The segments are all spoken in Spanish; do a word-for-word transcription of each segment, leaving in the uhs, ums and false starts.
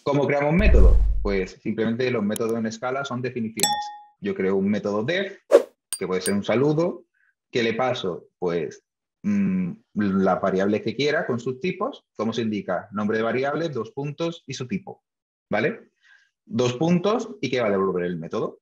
¿Cómo creamos métodos? Pues simplemente los métodos en escala son definiciones. Yo creo un método def, que puede ser un saludo, que le paso, pues, mmm, las variables que quiera con sus tipos, como se indica, nombre de variable, dos puntos y su tipo, ¿vale? Dos puntos y que va a devolver el método,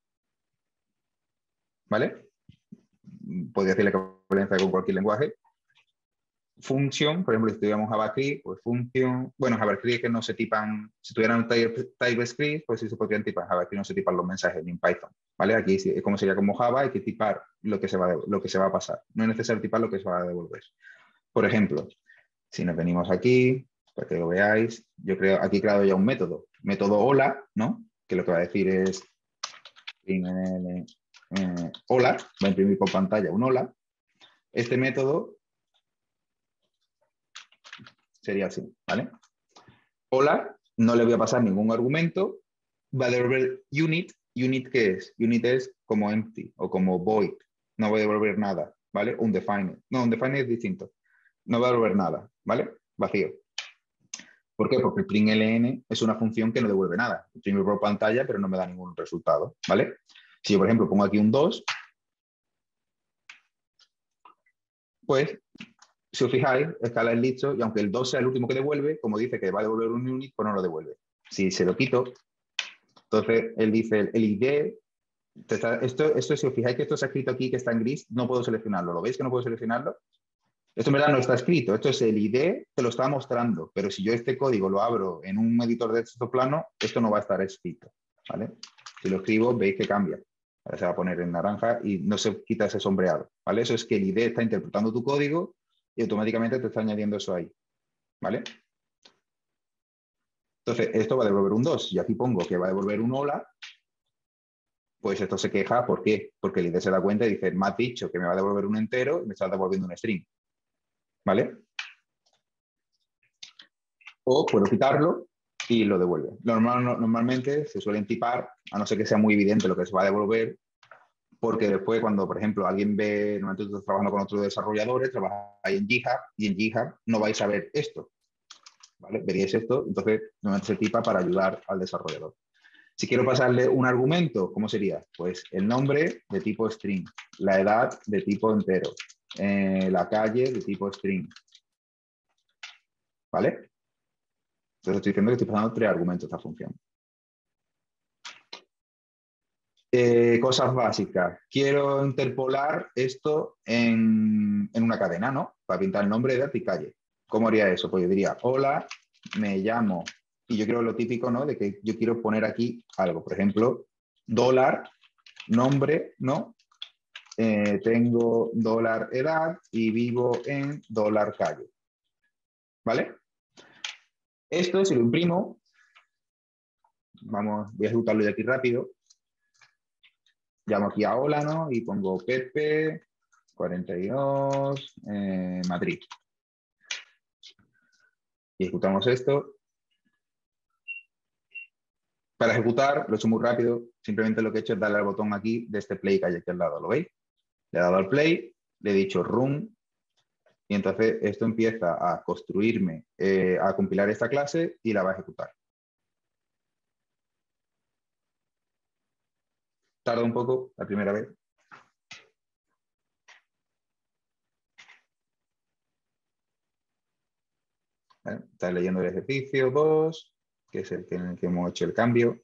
¿vale? Podría decirle que con cualquier lenguaje. Función, por ejemplo, si tuviéramos JavaScript, pues función, bueno, JavaScript es que no se tipan, si tuvieran TypeScript, pues sí se podrían tipar, JavaScript no se tipan los mensajes ni en Python, ¿vale? Aquí es como sería como Java, hay que tipar lo que se va, lo que se va a pasar, no es necesario tipar lo que se va a devolver. Por ejemplo, si nos venimos aquí, para que lo veáis, yo creo, aquí he creado ya un método, método hola, ¿no? Que lo que va a decir es eh, hola, va a imprimir por pantalla un hola. Este método sería así, ¿vale? Hola, no le voy a pasar ningún argumento, va a devolver unit. ¿Unit qué es? Unit es como empty o como void, no voy a devolver nada, ¿vale? Undefined, no, undefined es distinto, no va a devolver nada, ¿vale? Vacío. ¿Por qué? Porque el println es una función que no devuelve nada, imprime por pantalla pero no me da ningún resultado, ¿vale? Si yo, por ejemplo, pongo aquí un dos, pues si os fijáis, escala el listo y aunque el dos sea el último que devuelve, como dice que va a devolver un unit, pues no lo devuelve. Si se lo quito, entonces él dice el I D, está, esto, esto, si os fijáis que esto se ha escrito aquí que está en gris, no puedo seleccionarlo. ¿Lo veis que no puedo seleccionarlo? Esto en verdad no está escrito, esto es el I D, te lo está mostrando, pero si yo este código lo abro en un editor de texto plano, esto no va a estar escrito, ¿vale? Si lo escribo, veis que cambia. Ahora se va a poner en naranja y no se quita ese sombreado, ¿vale? Eso es que el I D está interpretando tu código y automáticamente te está añadiendo eso ahí, ¿vale? Entonces, esto va a devolver un dos. Y aquí pongo que va a devolver un hola, pues esto se queja, ¿por qué? Porque el I D se da cuenta y dice, me has dicho que me va a devolver un entero y me estás devolviendo un string, ¿vale? O puedo quitarlo y lo devuelve. Normal, normalmente se suelen tipar, a no ser que sea muy evidente lo que se va a devolver, porque después cuando, por ejemplo, alguien ve, normalmente tú estás trabajando con otros desarrolladores, trabajáis en GitHub y en GitHub no vais a ver esto, ¿vale? Veríais esto, entonces normalmente se tipa para ayudar al desarrollador. Si quiero pasarle un argumento, ¿cómo sería? Pues el nombre de tipo string, la edad de tipo entero, eh, la calle de tipo string, ¿vale? Entonces estoy diciendo que estoy pasando tres argumentos a esta función. Eh, cosas básicas. Quiero interpolar esto en, en, una cadena, ¿no? Para pintar el nombre, edad y calle. ¿Cómo haría eso? Pues yo diría, hola, me llamo, y yo quiero lo típico, ¿no? De que yo quiero poner aquí algo. Por ejemplo, dólar, nombre, ¿no? Eh, tengo dólar edad y vivo en dólar calle. ¿Vale? Esto, si lo imprimo, vamos, voy a ejecutarlo de aquí rápido. Llamo aquí a hola, ¿no? Y pongo Pepe, cuarenta y dos, eh, Madrid. Y ejecutamos esto. Para ejecutar, lo he hecho muy rápido, simplemente lo que he hecho es darle al botón aquí de este play que hay aquí al lado, ¿lo veis? Le he dado al play, le he dicho run, y entonces esto empieza a construirme, eh, a compilar esta clase y la va a ejecutar. Tarda un poco la primera vez. ¿Vale? Está leyendo el ejercicio dos, que es el que, en el que hemos hecho el cambio.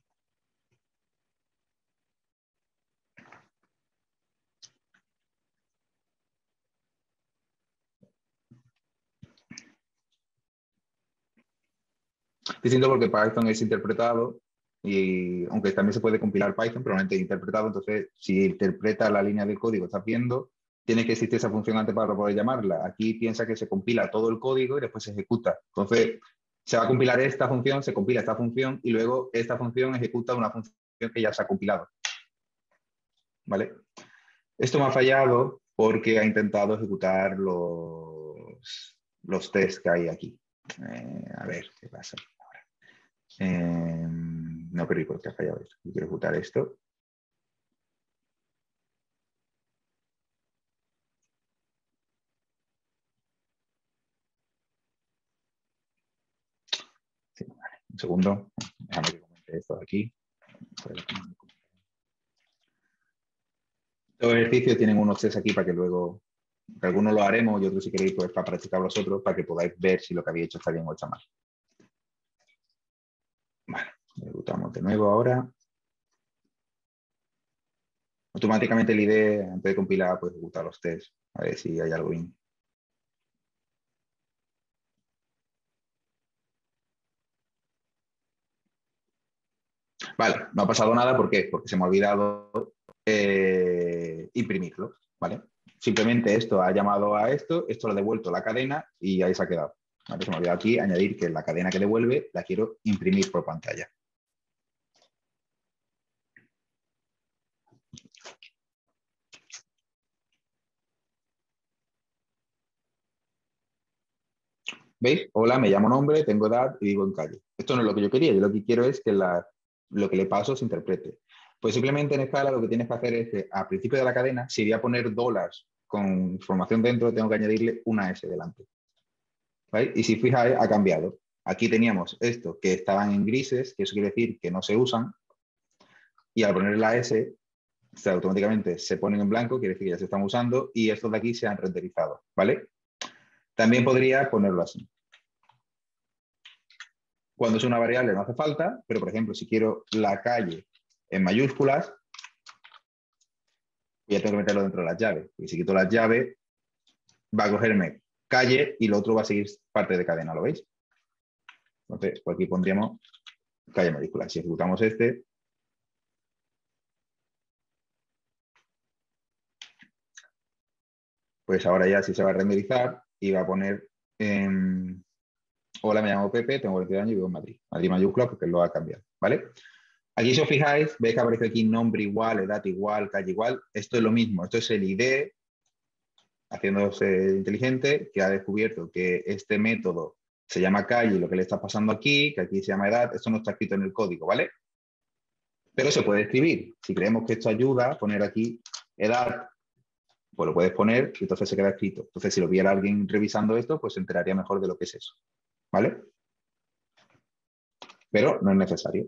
Distinto porque Python es interpretado y aunque también se puede compilar Python, probablemente interpretado, entonces si interpreta la línea del código que estás viendo, tiene que existir esa función antes para poder llamarla. Aquí piensa que se compila todo el código y después se ejecuta. Entonces se va a compilar esta función, se compila esta función y luego esta función ejecuta una función que ya se ha compilado. ¿Vale? Esto me ha fallado porque ha intentado ejecutar los, los tests que hay aquí. Eh, a ver, ¿qué pasa? Eh, no, pero ¿y por qué ha fallado esto? Yo quiero ejecutar esto. Sí, vale. Un segundo, déjame que comente esto de aquí. Los ejercicios tienen unos test aquí para que luego, que algunos lo haremos y otros si queréis pues para practicar vosotros, para que podáis ver si lo que habéis hecho está bien o está mal. Vale, ejecutamos de nuevo ahora. Automáticamente el I D E, antes de compilar, pues ejecuta los tests, a ver si hay algo bien. Vale, no ha pasado nada, ¿por qué? Porque se me ha olvidado eh, imprimirlo, ¿vale? Simplemente esto ha llamado a esto, esto lo ha devuelto la cadena y ahí se ha quedado. ¿Vale? Se me ha olvidado aquí añadir que la cadena que devuelve la quiero imprimir por pantalla. ¿Veis? Hola, me llamo nombre, tengo edad y vivo en calle. Esto no es lo que yo quería, yo lo que quiero es que la, lo que le paso se interprete. Pues simplemente en escala lo que tienes que hacer es que al principio de la cadena, si voy a poner dólares con información dentro, tengo que añadirle una S delante. ¿Vale? Y si fijáis, ha cambiado. Aquí teníamos esto que estaban en grises, que eso quiere decir que no se usan, y al poner la S, se automáticamente se ponen en blanco, quiere decir que ya se están usando, y estos de aquí se han renderizado, ¿vale? También podría ponerlo así. Cuando es una variable no hace falta, pero por ejemplo, si quiero la calle en mayúsculas, ya tengo que meterlo dentro de las llaves. Y si quito las llaves, va a cogerme calle y lo otro va a seguir parte de cadena, ¿lo veis? Entonces, pues aquí pondríamos calle mayúscula. Si ejecutamos este, pues ahora ya sí se va a renderizar y va a poner, eh, hola, me llamo Pepe, tengo veinte años y vivo en Madrid. Madrid mayúscula porque lo ha cambiado, ¿vale? Aquí si os fijáis, veis que aparece aquí nombre igual, edad igual, calle igual. Esto es lo mismo, esto es el I D E, haciéndose inteligente, que ha descubierto que este método se llama calle y lo que le está pasando aquí, que aquí se llama edad, esto no está escrito en el código, ¿vale? Pero se puede escribir. Si creemos que esto ayuda, a poner aquí edad, pues lo puedes poner y entonces se queda escrito. Entonces, si lo viera alguien revisando esto, pues se enteraría mejor de lo que es eso, ¿vale? Pero no es necesario.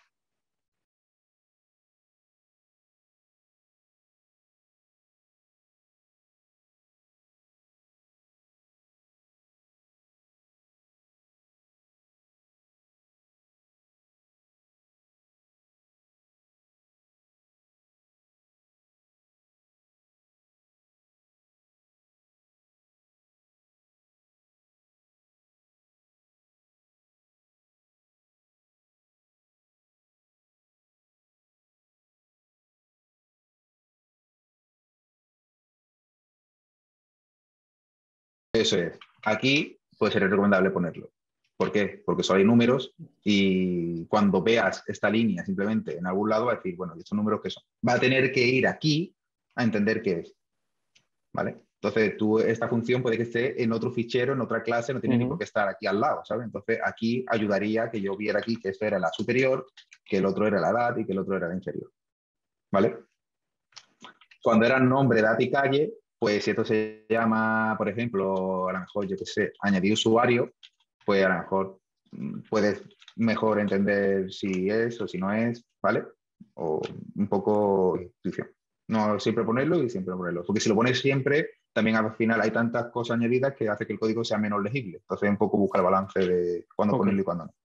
Eso es. Aquí pues sería recomendable ponerlo. ¿Por qué? Porque solo hay números y cuando veas esta línea simplemente en algún lado va a decir, bueno, ¿y estos números qué son? Va a tener que ir aquí a entender qué es. ¿Vale? Entonces, tú, esta función puede que esté en otro fichero, en otra clase, no tiene uh-huh. ni por qué estar aquí al lado, ¿sabes? Entonces, aquí ayudaría que yo viera aquí que esto era la superior, que el otro era la edad y que el otro era la inferior. ¿Vale? Cuando era nombre, edad y calle, pues si esto se llama, por ejemplo, a lo mejor, yo qué sé, añadir usuario, pues a lo mejor puedes mejor entender si es o si no es, ¿vale? O un poco intuición. No siempre ponerlo y siempre ponerlo. Porque si lo pones siempre, también al final hay tantas cosas añadidas que hace que el código sea menos legible. Entonces un poco busca el balance de cuándo okay. ponerlo y cuándo no.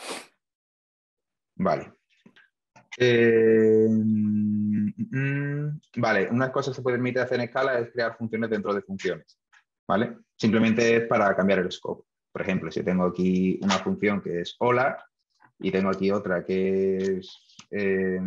Vale. Eh, mm, vale, unas cosas que se permite hacer en escala es crear funciones dentro de funciones. ¿Vale? Simplemente es para cambiar el scope. Por ejemplo, si tengo aquí una función que es hola y tengo aquí otra que es eh,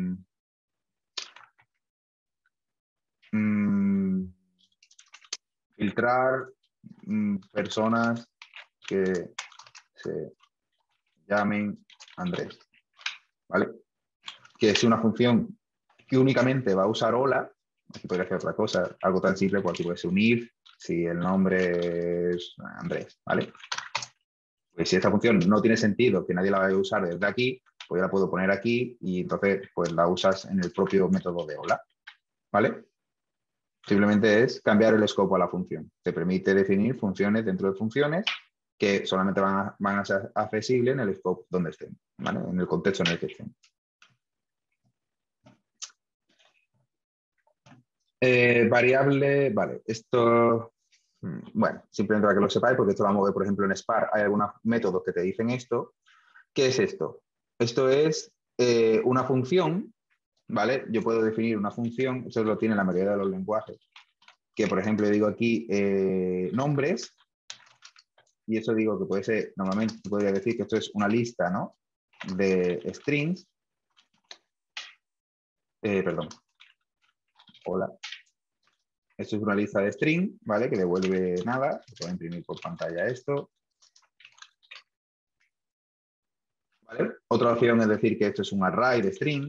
mm, filtrar mm, personas que se llamen Andrés, ¿vale? Que es una función que únicamente va a usar hola, aquí podría hacer otra cosa, algo tan simple como aquí puede ser un if, si el nombre es Andrés, ¿vale? Pues si esta función no tiene sentido que nadie la vaya a usar desde aquí, pues yo la puedo poner aquí y entonces pues la usas en el propio método de hola, ¿vale? Simplemente es cambiar el escopo a la función. Te permite definir funciones dentro de funciones que solamente van a, van a ser accesibles en el scope donde estén, ¿vale? En el contexto en el que estén. Eh, variable, vale, esto, bueno, simplemente para que lo sepáis, porque esto lo vamos a ver, por ejemplo, en Spark, hay algunos métodos que te dicen esto. ¿Qué es esto? Esto es eh, una función, ¿vale? Yo puedo definir una función, eso lo tiene la mayoría de los lenguajes, que por ejemplo digo aquí eh, nombres, y eso digo que puede ser, normalmente podría decir que esto es una lista, ¿no? De strings, eh, perdón, hola. Esto es una lista de string, ¿vale? Que devuelve nada. Voy a imprimir por pantalla esto. ¿Vale? Otra opción es decir que esto es un array de string.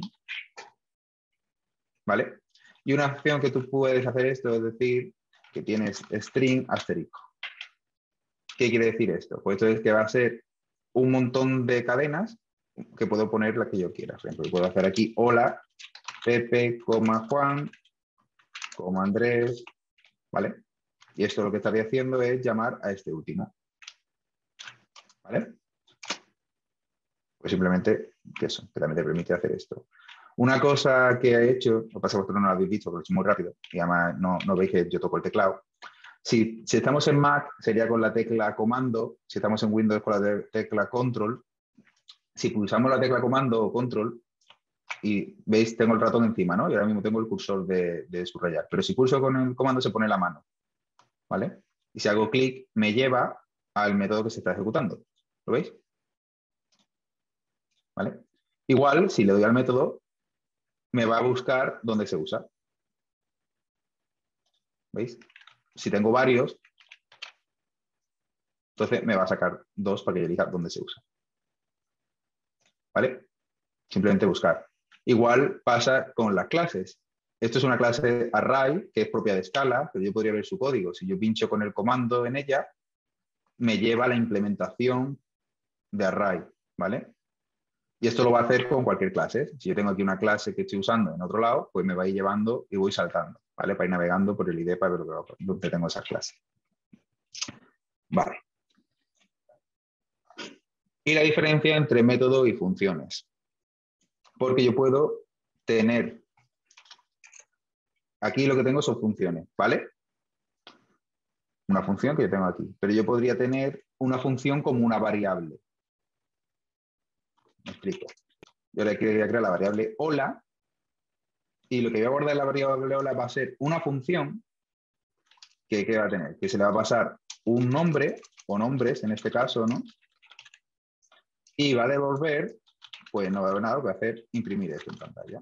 ¿Vale? Y una opción que tú puedes hacer esto es decir que tienes string asterisco. ¿Qué quiere decir esto? Pues esto es que va a ser un montón de cadenas que puedo poner la que yo quiera. Por ejemplo, puedo hacer aquí hola, Pepe, Juan, Andrés, ¿vale? Y esto lo que estaría haciendo es llamar a este último. ¿Vale? Pues simplemente que eso, que también te permite hacer esto. Una cosa que he hecho, lo que pasa es que vosotros no lo habéis visto porque es muy rápido y además no, no veis que yo toco el teclado. Si, si estamos en Mac sería con la tecla comando, si estamos en Windows con la tecla control. Si pulsamos la tecla comando o control y veis, tengo el ratón encima, ¿no? Y ahora mismo tengo el cursor de, de subrayar. Pero si pulso con el comando se pone la mano, ¿vale? Y si hago clic me lleva al método que se está ejecutando. ¿Lo veis? ¿Vale? Igual, si le doy al método, me va a buscar dónde se usa. ¿Veis? Si tengo varios, entonces me va a sacar dos para que yo elija dónde se usa. ¿Vale? Simplemente buscar. Igual pasa con las clases. Esto es una clase array que es propia de Scala, pero yo podría ver su código. Si yo pincho con el comando en ella, me lleva a la implementación de array. ¿Vale? Y esto lo va a hacer con cualquier clase. Si yo tengo aquí una clase que estoy usando en otro lado, pues me va a ir llevando y voy saltando, ¿vale? Para ir navegando por el I D E para ver dónde tengo esa clase. Vale. Y la diferencia entre método y funciones. Porque yo puedo tener... Aquí lo que tengo son funciones, ¿vale? Una función que yo tengo aquí. Pero yo podría tener una función como una variable. Me explico. Yo le quería crear la variable hola. Y lo que voy a guardar en la variable hola va a ser una función que, que va a tener, que se le va a pasar un nombre, o nombres en este caso, ¿no? Y va a devolver, pues no va a haber nada que hacer, imprimir esto en pantalla.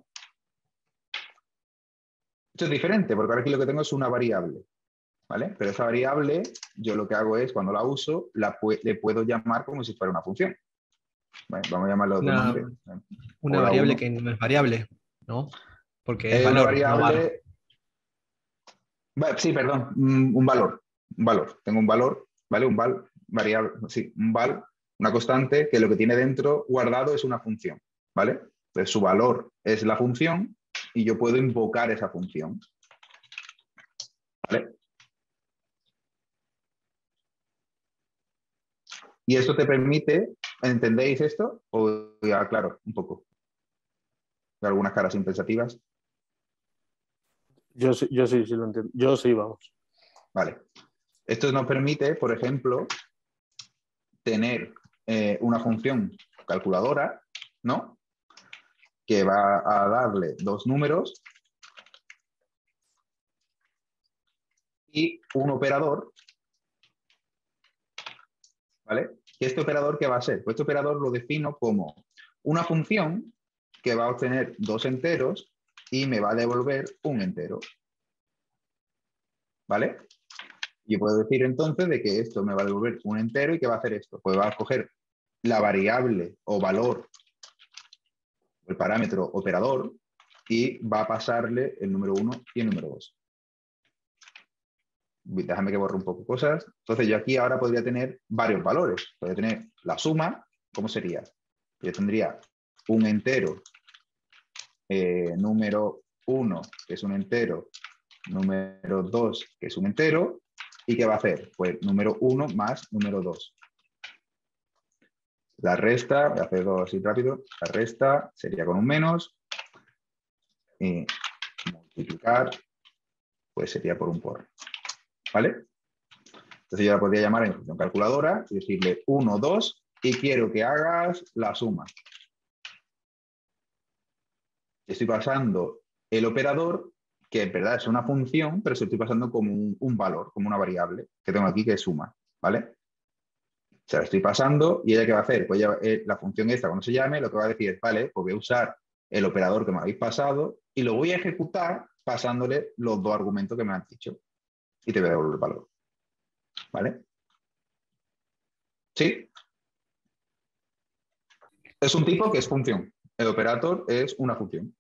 Esto es diferente, porque ahora aquí lo que tengo es una variable, ¿vale? Pero esa variable, yo lo que hago es, cuando la uso, la pu le puedo llamar como si fuera una función. Bueno, vamos a llamarlo de otro Una, nombre. una Hola variable uno. que no es variable, ¿no? Porque es Es una valor, no var. variable... Sí, perdón, un valor. Un valor. Tengo un valor, ¿vale? Un val, variable, sí, un val, una constante que lo que tiene dentro guardado es una función, ¿vale? Entonces su valor es la función y yo puedo invocar esa función, ¿vale? Y esto te permite, ¿entendéis esto? O ya, claro, un poco. Algunas caras impensativas. Yo sí, yo sí, sí lo entiendo. Yo sí, vamos. Vale. Esto nos permite, por ejemplo, tener eh, una función calculadora, ¿no? Que va a darle dos números y un operador, ¿vale? ¿Y este operador qué va a ser? Pues este operador lo defino como una función que va a obtener dos enteros y me va a devolver un entero, ¿vale? Yo puedo decir entonces de que esto me va a devolver un entero y ¿qué va a hacer esto? Pues va a coger la variable o valor, el parámetro operador, y va a pasarle el número uno y el número dos. Déjame que borre un poco cosas. Entonces yo aquí ahora podría tener varios valores. Podría tener la suma, ¿cómo sería? Yo tendría un entero, eh, número uno, que es un entero, número dos, que es un entero, ¿y qué va a hacer? Pues número uno más número dos. La resta, voy a hacerlo así rápido, la resta sería con un menos y multiplicar, pues sería por un por. ¿Vale? Entonces yo la podría llamar a mi función calculadora y decirle uno, dos y quiero que hagas la suma. Estoy pasando el operador, que en verdad es una función, pero se lo estoy pasando como un, un valor, como una variable que tengo aquí que es suma. ¿Vale? Se la estoy pasando y ella ¿qué va a hacer? Pues ya, eh, la función esta cuando se llame lo que va a decir es, vale, pues voy a usar el operador que me habéis pasado y lo voy a ejecutar pasándole los dos argumentos que me han dicho y te voy a devolver el valor. ¿Vale? ¿Sí? Es un tipo que es función. El operator es una función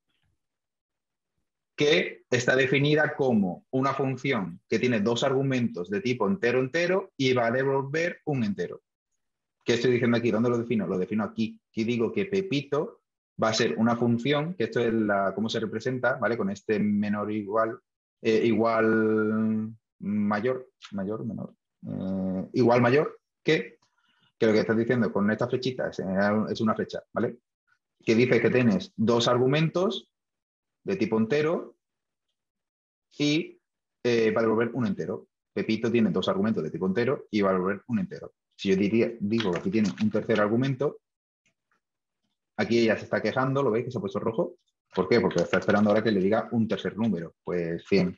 que está definida como una función que tiene dos argumentos de tipo entero-entero y va a devolver un entero. ¿Qué estoy diciendo aquí? ¿Dónde lo defino? Lo defino aquí. Aquí digo que Pepito va a ser una función, que esto es la, cómo se representa, ¿vale? Con este menor igual, eh, igual mayor, mayor, menor, eh, igual mayor, que, que lo que estás diciendo con esta flechita es, es una flecha, ¿vale? Que dice que tienes dos argumentos de tipo entero y eh, va a devolver un entero. Pepito tiene dos argumentos de tipo entero y va a devolver un entero. Si yo diría, digo que aquí tiene un tercer argumento, aquí ella se está quejando, ¿lo veis que se ha puesto rojo? ¿Por qué? Porque está esperando ahora que le diga un tercer número, pues cien.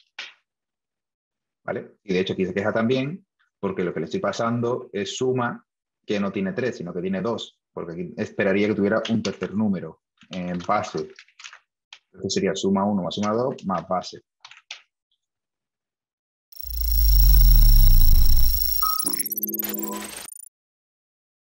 ¿Vale? Y de hecho aquí se queja también porque lo que le estoy pasando es suma que no tiene tres, sino que tiene dos, porque aquí esperaría que tuviera un tercer número en base. Entonces sería suma uno más suma dos más base.